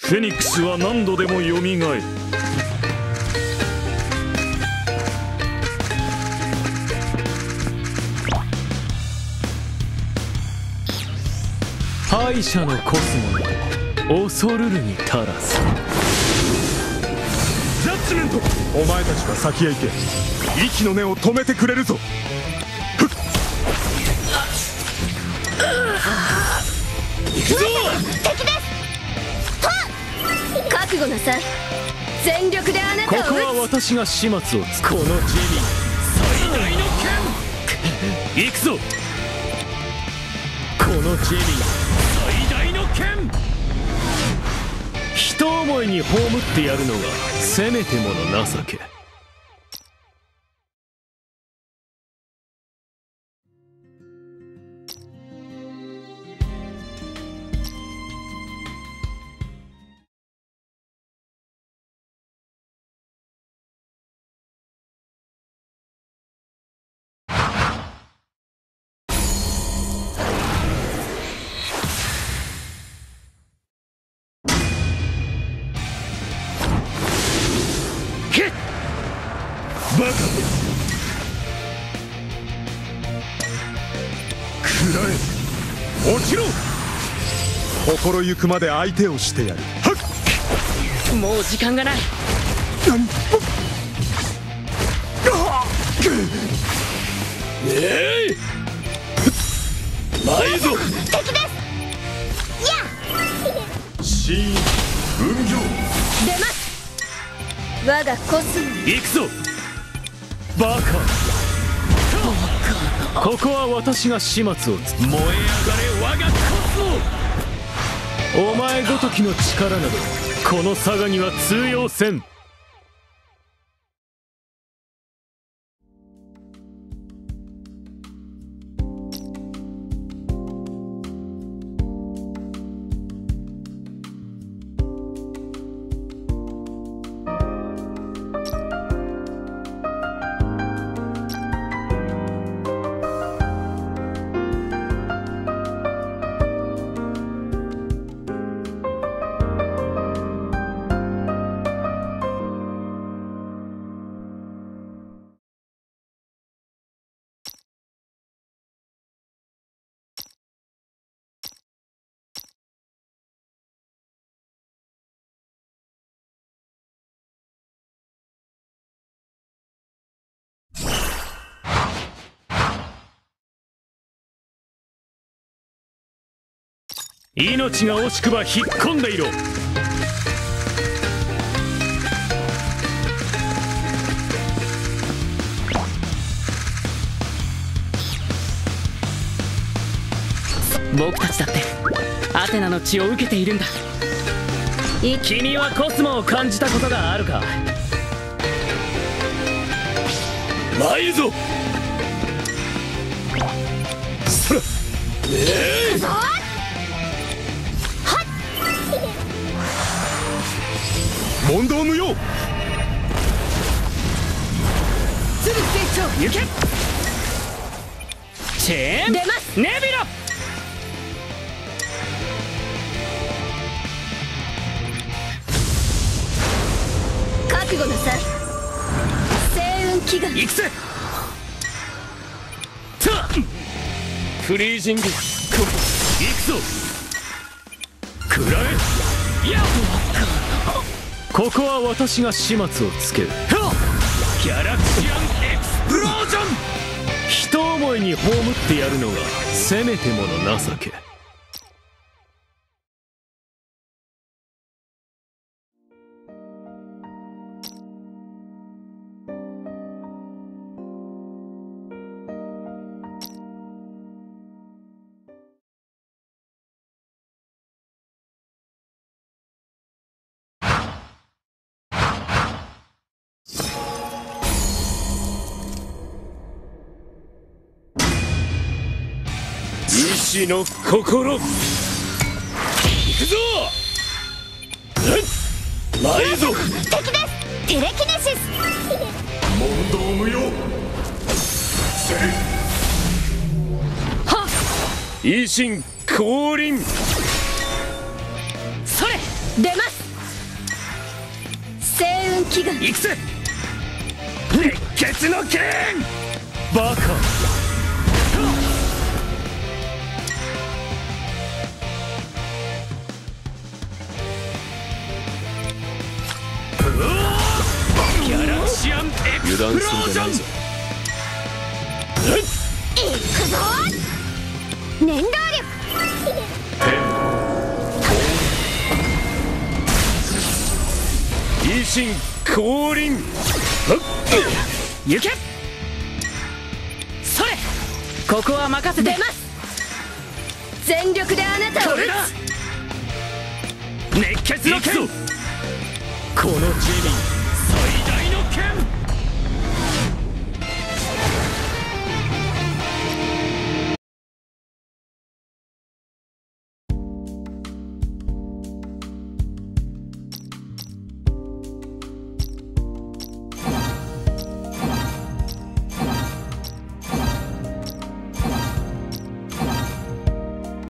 フェニックスは何度でもよみがえる。 敗者のコスモの恐るるに足らず。 ジャッジメント。お前たちは先へ行け。息の根を止めてくれるぞ。行くぞ。 敵です。覚悟なさい。全力であなたを撃つ。 ここは私が始末をつく。このジェミ最大の剣。行くぞ。このジェミ最大の剣。一思いに葬ってやるのがせめてもの情け。 バカ。食らえ。落ちろ。心ゆくまで相手をしてやる。はっ。 もう時間がない。 前ぞ。 敵です。 シーン分業。 出ます。我がコスモ。 行くぞバカ。ここは私が始末をつく。燃え上がれ我がコスモ。お前ごときの力などこの佐賀には通用せん。命が惜しくば引っ込んでいろ。 僕たちだってアテナの血を受けているんだ。君はコスモを感じたことがあるか。 参るぞ。そら。問答無用。 すぐ成長行け。チェーン出ます。 ネビロ。 覚悟なさい。星雲祈願。 行くぜ。フリージング。行くぞ食らえ。やっここは私が始末をつける。ギャラクシアンエクスプロージョン。一思いに葬ってやるのがせめてもの情け。 意志の心。行くぞ。前ぞ。 敵です。テレキネシス。 問答無用。 はっ。 維新降臨。 それ。 出ます。 雲祈願。 行くぜ熱血の剣バカギャラクシアンエクスプロージョン。 いくぞ念動力。 維新降臨。 行け。それ、ここは任せて。 出ます。全力であなたを撃これだつ。 熱血の剣。このジェミー